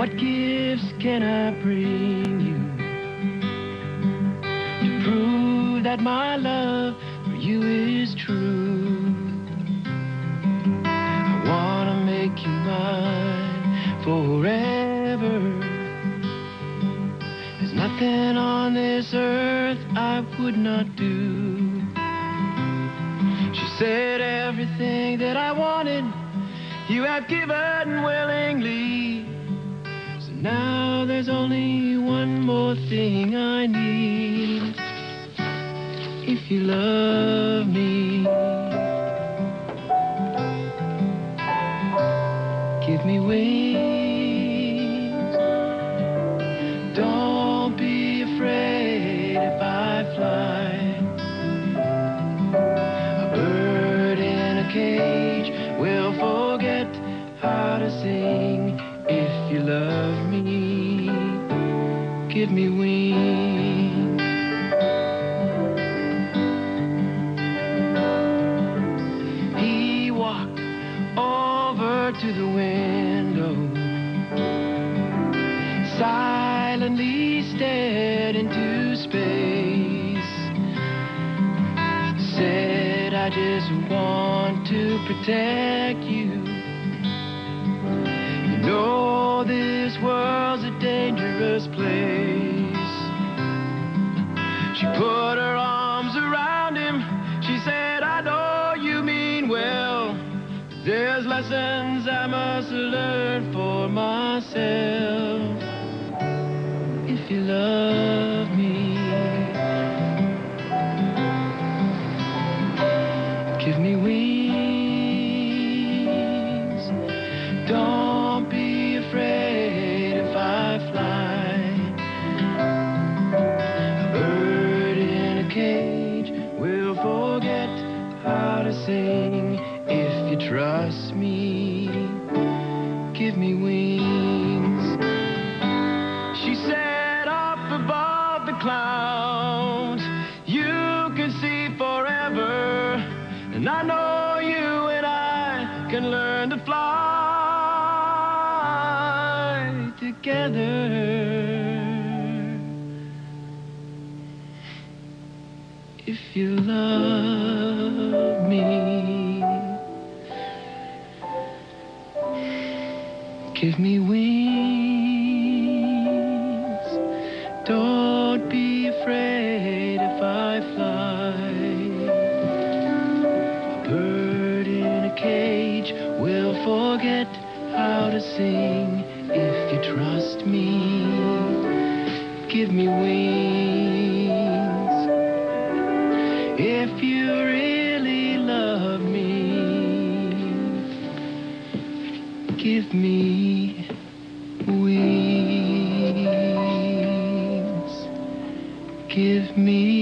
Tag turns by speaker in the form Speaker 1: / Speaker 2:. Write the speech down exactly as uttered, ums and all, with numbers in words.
Speaker 1: What gifts can I bring you to prove that my love for you is true? I wanna make you mine forever. There's nothing on this earth I would not do. She said everything that I wanted you have given willingly. So now there's only one more thing I need. If you love me, give me wings. Don't be afraid if I fly. A bird in a cage will forget how to sing. If you love me, give me wings. He walked over to the window, silently stared into space, said, I just want to protect you. You know this world's a dangerous place. She put her arms around him. She said, I know you mean well. There's lessons I must learn for myself. If you love me, give me wings. Don't be afraid if I fly. A bird in a cage will forget how to sing. If you trust me, give me wings. She said, up above the clouds, you can see forever. And I know you and I can learn to fly together. If you love me, give me wings. Don't be afraid if I fly. A bird in a cage will forget how to sing. If you trust me, give me wings. If you really love me, give me wings. Give me